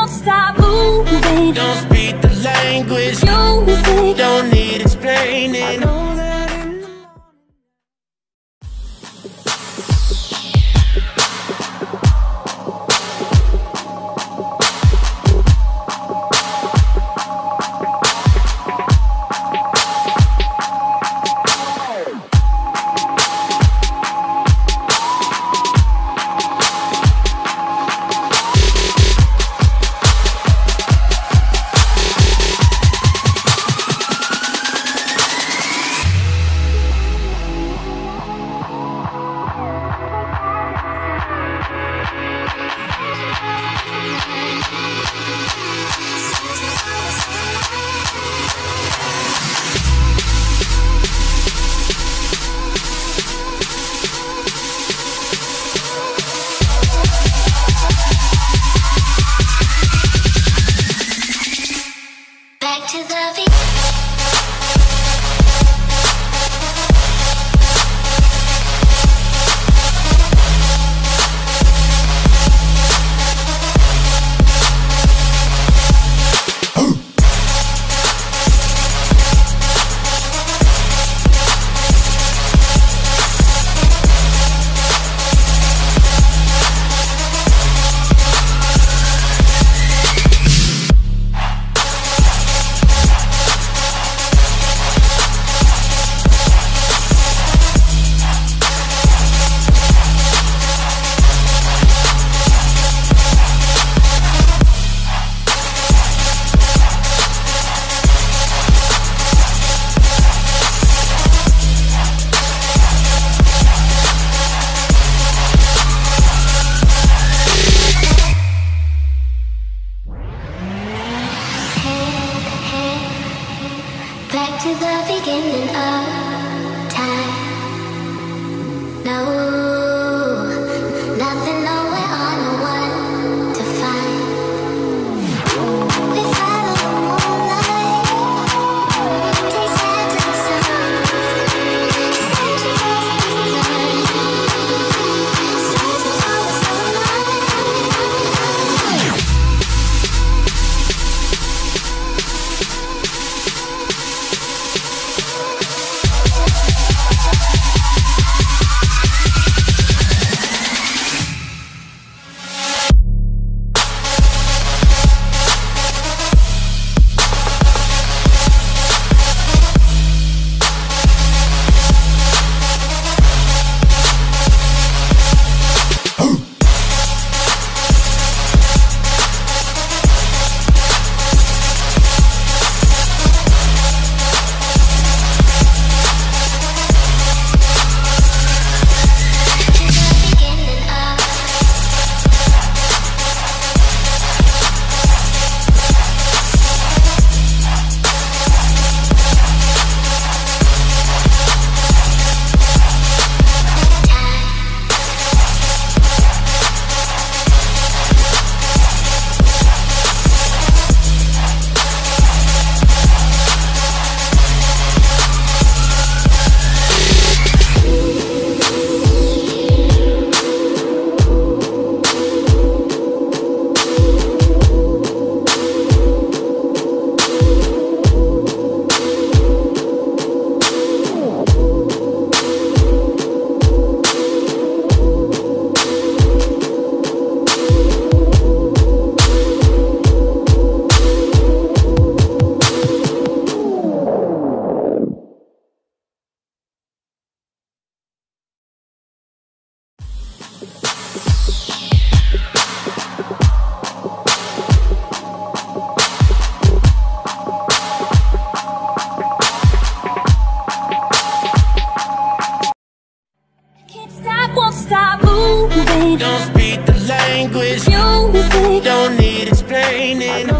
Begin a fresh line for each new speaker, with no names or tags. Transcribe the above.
won't stop moving.
Don't speak the language.
Music
Don't need explaining.
Back to the beginning of time. No, nothing, nowhere, or no one to find. We follow the moonlight, taste heaven sounds, searching for the light, searching for the sunlight.
won't stop moving.
Don't speak the language.
Music
don't need explaining.